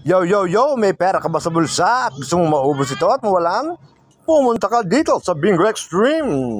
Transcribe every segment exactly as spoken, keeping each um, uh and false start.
Yo, yo, yo, may pera ka ba sa bulsa at gusto mong maubos ito at mawalan? Pumunta ka dito sa Bingo Extreme.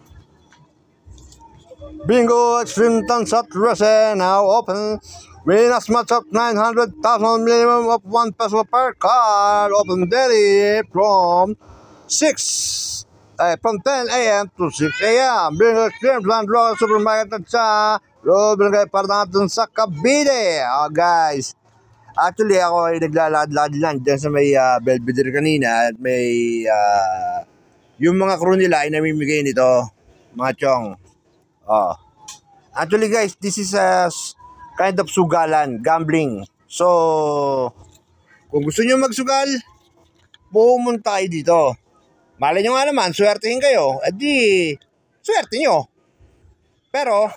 Bingo Extreme Tansat Rese now open. Win as much as nine hundred thousand minimum of one peso per card. Open daily from six, eh, from ten a m to six a m Bingo Extreme Land Rock Supermarket at sa loob ng para natin sa Cavite. Oh, guys. Actually, ako ay naglalakad-lakad lang dyan sa may uh, Belvedere kanina at may uh, yung mga crew nila ay namimigay nito, mga chong. Oh. Actually guys, this is a kind of sugalan, gambling. So, kung gusto nyo magsugal, pumunta kayo dito. Malay nyo nga naman, swertein kayo. Eh di, swerte nyo. Pero,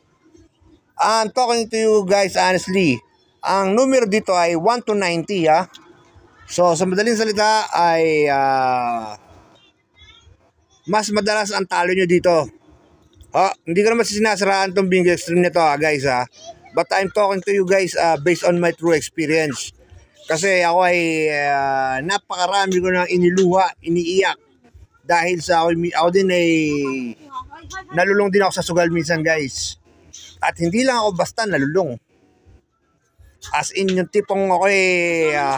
I'm talking to you guys honestly. Ang numero dito ay one to ninety ha. So sa madaling salita ay uh, mas madalas ang talo nyo dito. Oh, hindi ko naman sinasaraan tong Bingo Extreme nito ha guys ha. But I'm talking to you guys uh, based on my true experience. Kasi ako ay uh, napakarami ko nang iniluha, iniiyak. Dahil sa ako, ako din ay nalulong din ako sa sugal minsan guys. At hindi lang ako basta nalulong. As in yung tipong ako eh uh,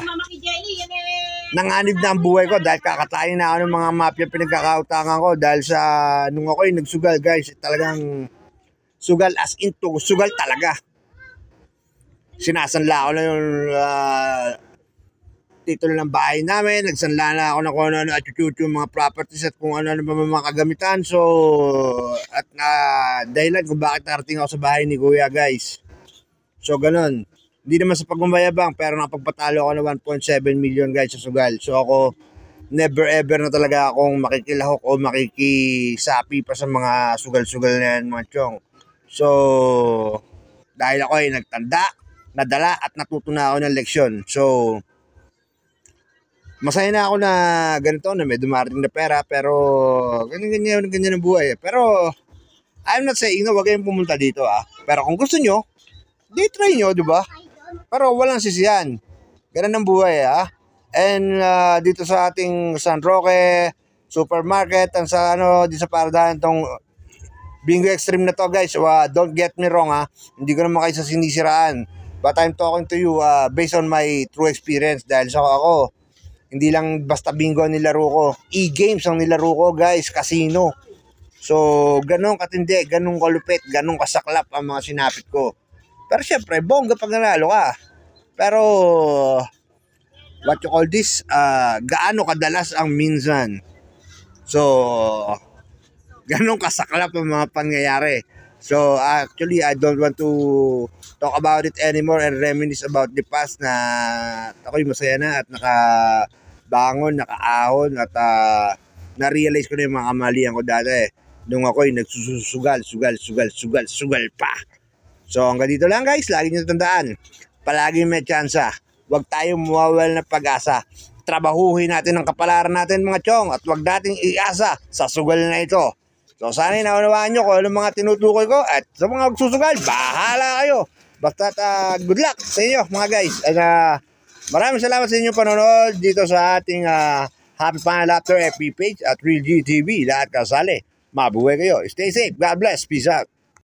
nanganib na ang buhay ko dahil kakatayin na ako ng mga mafia pinagkakautangan ko dahil sa nung ako eh nagsugal guys, talagang sugal as in to, sugal talaga. Sinasanla ako na yung uh, titulo ng bahay namin, nagsanla na ako na kung ano-ano at chuchu mga properties at kung ano-ano ba mga kagamitan. So at uh, dahilan kung bakit narating ako sa bahay ni Kuya guys. So ganun. Hindi naman sa pagmamayabang pero napagpatalo ako ng one point seven million guys sa sugal. So ako never ever na talaga akong makikilahok o makikisapi pa sa mga sugal-sugal na yan mga chong. So dahil ako ay nagtanda, nadala at natuto na ako ng leksyon. So masaya na ako na ganito na may dumarating na pera pero ganyan-ganyan ganyan ang buhay. Pero I'm not saying na wag kayong pumunta dito ah. Pero kung gusto nyo, di try nyo, di ba? Pero walang sisiyan. Ganun ang buhay ha. And uh, dito sa ating San Roque supermarket and sa ano dito sa paradahan tong Bingo Extreme na to guys. Uh, don't get me wrong ha. Hindi ko naman kayo sa sinisiraan. But I'm talking to you uh, based on my true experience dahil sa ako hindi lang basta bingo ang nilaro ko. E-games ang nilaro ko guys, casino. So ganun katindi, ganun kalupit, ganun kasaklap ang mga sinapit ko. Pero syempre, bongga pag nanalo ka. Pero, what you call this, uh, gaano kadalas ang minsan. So, ganun kasaklap ang mga pangyayari. So, actually, I don't want to talk about it anymore and reminisce about the past na ako'y masaya na at nakabangon, nakaahon at uh, na-realize ko na yung mga kamalian ko dati. Nung ako'y nagsusugal, sugal, sugal, sugal, sugal pa. So hanggang dito lang guys, lagi nyo tandaan, palagi may tsansa, huwag tayong mawawal ng pag-asa. Trabahuhin natin ang kapalaran natin mga chong at huwag nating iasa sa sugal na ito. So sana naunawaan nyo kung ano mga tinutukoy ko at sa mga magsusugal, bahala kayo. Basta uh, good luck sa inyo mga guys. At uh, maraming salamat sa inyong panonood dito sa ating uh, Happy Final After F B page at Real G T V. Lahat kasali, mabuhay kayo. Stay safe, God bless, peace out.